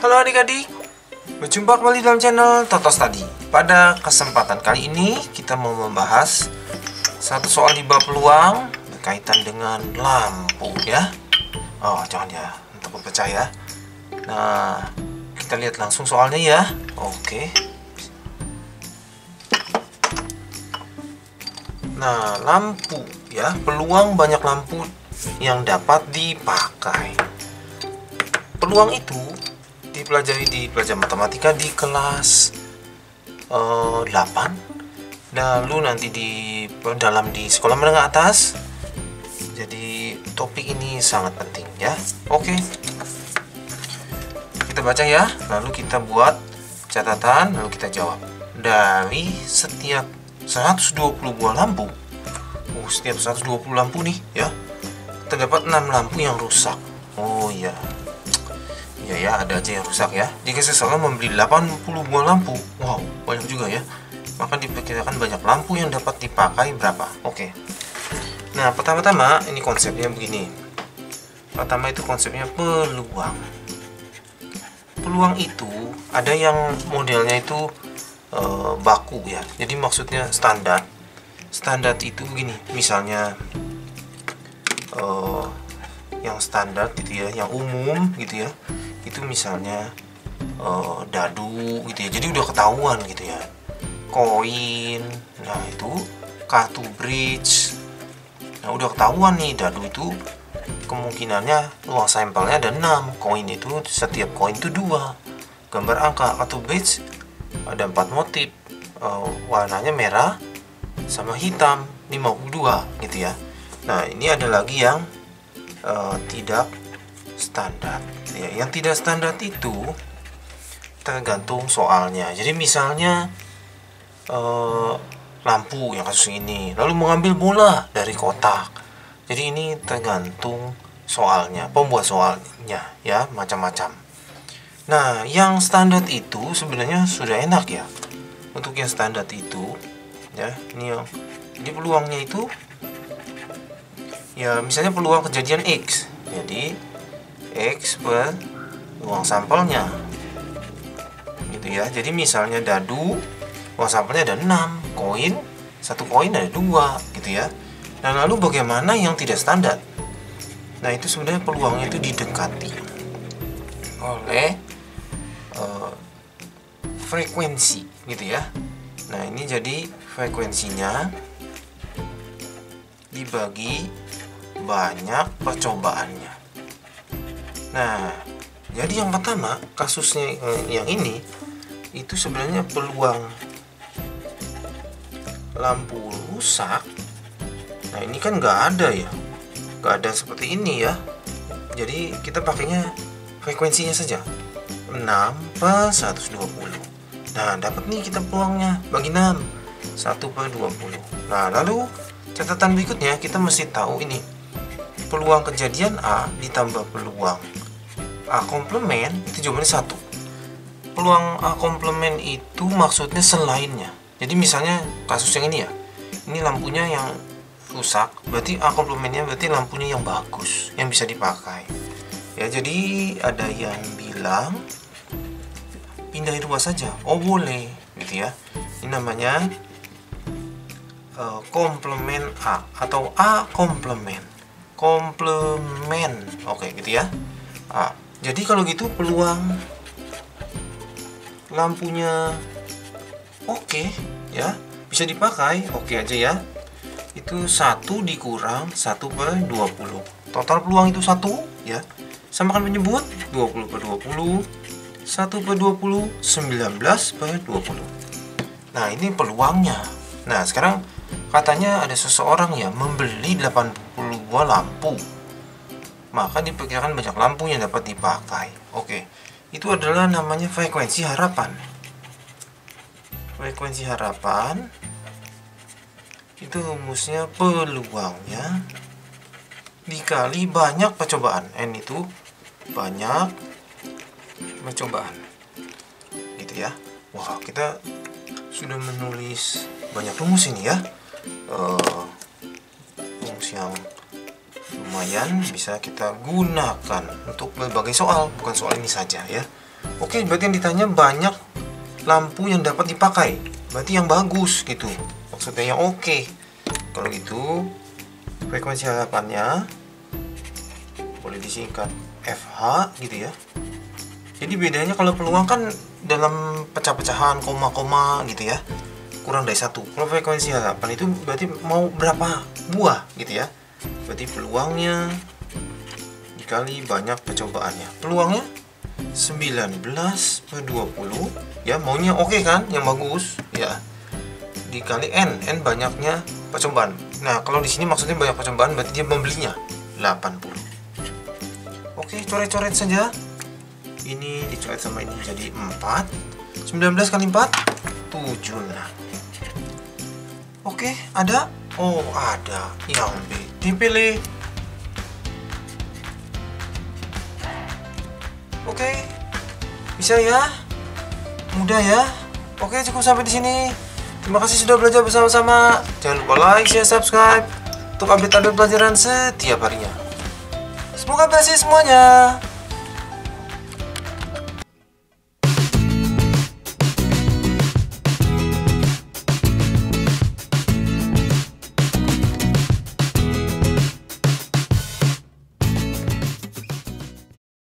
Halo adik-adik, berjumpa kembali dalam channel Toto Study. Pada kesempatan kali ini kita mau membahas satu soal di bab peluang berkaitan dengan lampu ya. Oh jangan ya, untuk percaya. Nah kita lihat langsung soalnya ya. Oke. Nah lampu ya, peluang banyak lampu yang dapat dipakai. Peluang itu dipelajari di pelajaran matematika di kelas 8, lalu nanti di sekolah menengah atas. Jadi topik ini sangat penting ya. Oke, kita baca ya, lalu kita buat catatan, lalu kita jawab. Dari setiap 120 buah lampu, setiap 120 lampu nih ya, terdapat 6 lampu yang rusak. Oh iya, ya ada aja yang rusak ya. Jika seseorang membeli 80 buah lampu, wow banyak juga ya, maka diperkirakan banyak lampu yang dapat dipakai berapa. Oke. Nah pertama-tama ini konsepnya begini. Pertama itu konsepnya peluang. Peluang itu ada yang modelnya itu baku ya, jadi maksudnya standar. Standar itu begini, misalnya yang standar gitu ya, yang umum gitu ya, itu misalnya dadu gitu ya, jadi udah ketahuan gitu ya. Koin, nah itu kartu bridge, nah udah ketahuan nih, dadu itu kemungkinannya uang sampelnya ada 6, koin itu setiap koin itu 2 gambar angka. Kartu bridge ada 4 motif, warnanya merah sama hitam, 52 gitu ya. Nah ini ada lagi yang tidak standar ya. Yang tidak standar itu tergantung soalnya. Jadi misalnya lampu yang kasus ini, lalu mengambil bola dari kotak. Jadi ini tergantung soalnya, pembuat soalnya ya, macam-macam. Nah yang standar itu sebenarnya sudah enak ya. Untuk yang standar itu ya, ini yang jadi peluangnya itu ya, misalnya peluang kejadian X, jadi X per uang sampelnya gitu ya. Jadi misalnya dadu uang sampelnya ada 6, koin, satu koin ada 2 gitu ya. Nah lalu bagaimana yang tidak standar? Nah itu sebenarnya peluangnya itu didekati oleh frekuensi gitu ya. Nah ini jadi frekuensinya dibagi banyak percobaannya. Nah jadi yang pertama kasusnya yang ini itu sebenarnya peluang lampu rusak. Nah ini kan nggak ada ya, nggak ada seperti ini ya. Jadi kita pakainya frekuensinya saja 6 per 120. Nah dapat nih kita peluangnya, bagi 6 1 per 20. Nah lalu catatan berikutnya kita mesti tahu ini, peluang kejadian A ditambah peluang A komplement itu jawabannya 1. Peluang A komplement itu maksudnya selainnya. Jadi misalnya kasus yang ini ya, ini lampunya yang rusak, berarti A komplementnya berarti lampunya yang bagus, yang bisa dipakai ya. Jadi ada yang bilang pindahin ruas saja, oh boleh gitu ya. Ini namanya komplement A atau A komplement. Oke gitu ya. Jadi kalau gitu peluang lampunya oke ya, bisa dipakai, oke aja ya. Itu 1 dikurang 1 per 20. Total peluang itu 1 ya. Samakan penyebut 20 per 20, 1 per 20, 19 per 20. Nah ini peluangnya. Nah sekarang katanya ada seseorang yang membeli 80 buah lampu, maka diperkirakan banyak lampu yang dapat dipakai. Oke, itu adalah namanya frekuensi harapan. Frekuensi harapan itu rumusnya peluangnya dikali banyak percobaan. N itu banyak percobaan gitu ya. Wah kita sudah menulis banyak rumus ini ya, rumus yang lumayan bisa kita gunakan untuk berbagai soal, bukan soal ini saja ya. Oke, berarti yang ditanya banyak lampu yang dapat dipakai. Berarti yang bagus gitu. Maksudnya yang oke. Kalau gitu, frekuensi harapannya boleh disingkat FH gitu ya. Jadi bedanya kalau peluang kan dalam pecah-pecahan, koma-koma gitu ya, kurang dari 1. Kalau frekuensi harapan itu berarti mau berapa buah gitu ya. Berarti peluangnya dikali banyak percobaannya. Peluangnya 19/20 ya, maunya oke kan, yang bagus ya. Dikali N banyaknya percobaan. Nah, kalau di sini maksudnya banyak percobaan berarti dia membelinya 80. Oke, coret-coret saja. Ini dicoret sama ini jadi 4. 19 kali 4 76. Oke, ada? Oh, ada. Yang B dipilih. Oke. Bisa ya? Mudah ya? Oke, cukup sampai di sini. Terima kasih sudah belajar bersama-sama. Jangan lupa like, share, subscribe untuk update-update pelajaran setiap harinya. Semoga berhasil semuanya.